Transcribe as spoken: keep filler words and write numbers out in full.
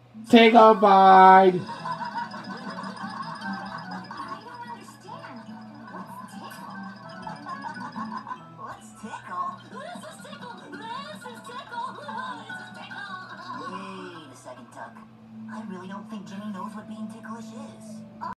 Tickle bite. What's Tickle? This is Tickle! This is Tickle! This is Tickle! Wait a second, Tuck. I really don't think Jenny knows what being ticklish is.